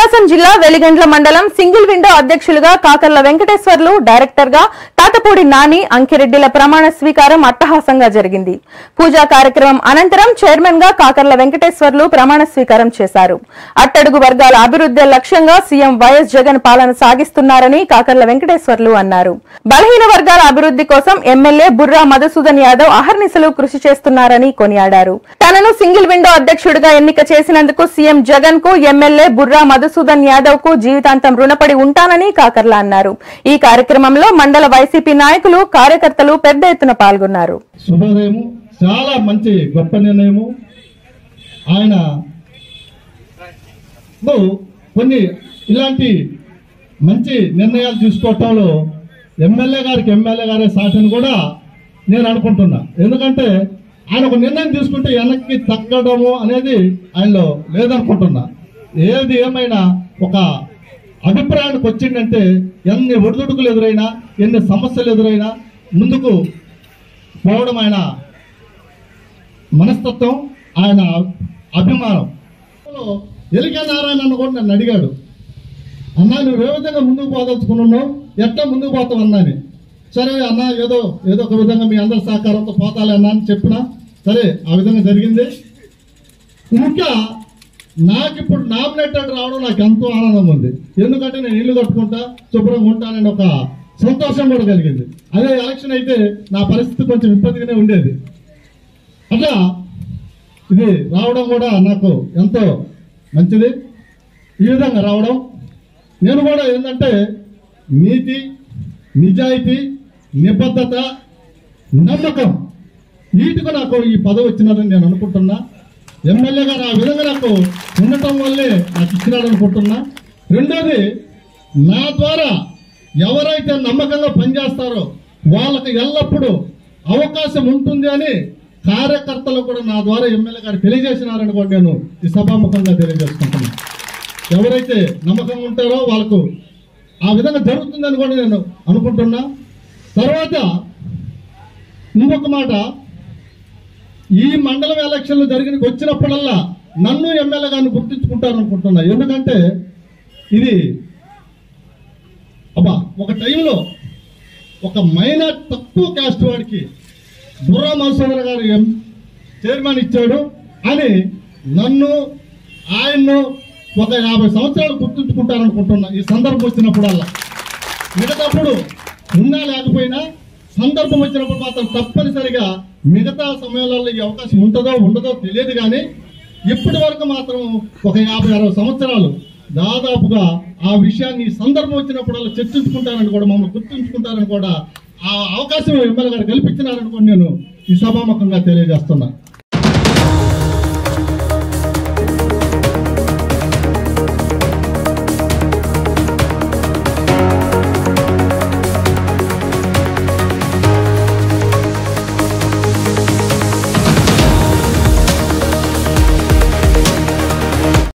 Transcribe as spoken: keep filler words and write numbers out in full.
ప్రకాశం జిల్లా వెలిగండ్ల మండలం single window అధ్యక్షులుగా కాకర్ల వెంకటేశ్వర్లు, డైరెక్టర్ గా తాతపూడి నాని, అంకిరెడ్డిల ప్రమాణ స్వీకారం అట్టహాసంగా జరిగింది. పూజా కార్యక్రమం అనంతరం చైర్మన్ గా కాకర్ల వెంకటేశ్వర్లు ప్రమాణ స్వీకారం చేశారు. అట్టడుగు వర్గాల అభివృద్ధి లక్ష్యంగా సీఎం వైఎస్ జగన్ పాలన సాగిస్తున్నారని కాకర్ల వెంకటేశ్వర్లు అన్నారు. బలహీన వర్గాల అభివృద్ధి కోసం ఎమ్మెల్యే బుర్రా మధుసూదన్ యాదవ్ అహర్నిశలు కృషి చేస్తున్నారని కొనియాడారు. తనను సింగిల్ విండో అధ్యక్షుడిగా ఎన్నిక చేసినందుకు సీఎం జగన్ కు ఎమ్మెల్యే బుర్రా మధుసూదన్ యాదవ్ కు జీవితాంతం రుణపడి ఉంటానని కాకర్ల అన్నారు. ఈ కార్యక్రమంలో మండల వైసీపీ నాయకులు, కార్యకర్తలు పెద్ద ఎత్తున పాల్గొన్నారు. శుభోదయము. చాలా మంచి గొప్ప నిర్ణయము. ఆయన కొన్ని ఇలాంటి మంచి నిర్ణయాలు తీసుకోవటంలో ఎమ్మెల్యే గారికి ఎమ్మెల్యే గారే సాటిని కూడా నేను అనుకుంటున్నా. ఎందుకంటే ఆయన ఒక నిర్ణయం తీసుకుంటే వెనక్కి తగ్గడము అనేది ఆయనలో లేదనుకుంటున్నా. ఏది ఏమైనా ఒక అభిప్రాయానికి వచ్చిందంటే ఎన్ని ఒడిదుడుకులు ఎదురైనా, ఎన్ని సమస్యలు ఎదురైనా ముందుకు పోవడం ఆయన మనస్తత్వం, ఆయన అభిమానం. ఎలిక నారాయణ అన్న కూడా నన్ను అడిగాడు, అన్నా నువ్వు ఏ విధంగా ముందుకు పోదలుచుకున్నావు, ఎట్లా ముందుకు పోతావు అన్నాని. సరే అన్న, ఏదో ఏదో ఒక విధంగా మీ అందరి సహకారంతో పోతాలే అన్నా అని చెప్పినా సరే ఆ విధంగా జరిగింది. ఇంకా నాకు ఇప్పుడు నామినేటెడ్ రావడం నాకు ఎంతో ఆనందం ఉంది. ఎందుకంటే నేను ఇల్లు కట్టుకుంటా, శుభ్రంగా ఉంటానని ఒక సంతోషం కూడా కలిగింది. అదే ఎలక్షన్ అయితే నా పరిస్థితి కొంచెం ఇబ్బందిగానే ఉండేది. అట్లా ఇది రావడం కూడా నాకు ఎంతో మంచిది. ఈ విధంగా రావడం నేను కూడా ఏంటంటే నీతి, నిజాయితీ, నిబద్ధత, నమ్మకం వీటికి నాకు ఈ పదవి వచ్చినారని నేను అనుకుంటున్నా. ఎమ్మెల్యే గారు ఆ విధంగా నాకు ఉండటం వల్లే నాకు ఇచ్చినాడు అనుకుంటున్నా. రెండోది, నా ద్వారా ఎవరైతే నమ్మకంగా పనిచేస్తారో వాళ్ళకి ఎల్లప్పుడూ అవకాశం ఉంటుంది అని కార్యకర్తలు కూడా నా ద్వారా ఎమ్మెల్యే గారు తెలియజేసినారని కూడా నేను ఈ సభాముఖంగా తెలియజేసుకుంటున్నా. ఎవరైతే నమ్మకంగా ఉంటారో వాళ్ళకు ఆ విధంగా జరుగుతుందని కూడా నేను అనుకుంటున్నా. తర్వాత ఇంకొక మాట, ఈ మండలం ఎలక్షన్లు జరిగిన వచ్చినప్పుడల్లా నన్ను ఎమ్మెల్యే గారిని గుర్తించుకుంటారు అనుకుంటున్నా. ఎందుకంటే ఇది అబ్బా ఒక టైంలో ఒక మైనార్ తక్కువ క్యాస్ట్ వాడికి బుర్రా మధుసూదన్ గారు ఎం చైర్మన్ ఇచ్చాడు అని నన్ను ఆయన్ను ఒక యాభై సంవత్సరాలు గుర్తుంచుకుంటారనుకుంటున్నా. ఈ సందర్భం వచ్చినప్పుడల్లా, మిగతాప్పుడు ఉన్నా లేకపోయినా సందర్భం వచ్చినప్పుడు మాత్రం తప్పనిసరిగా మిగతా సమయాలలో ఈ అవకాశం ఉంటుందో ఉండదో తెలియదు, కానీ ఇప్పటి వరకు మాత్రం ఒక యాభై అరవై సంవత్సరాలు దాదాపుగా ఆ విషయాన్ని సందర్భం వచ్చినప్పుడల్లా చర్చించుకుంటారని కూడా, మమ్మల్ని గుర్తుంచుకుంటారని కూడా ఆ అవకాశం ఎమ్మెల్యే గారు కల్పించినారని కూడా నేను ఈ సభాముఖంగా తెలియజేస్తున్నా.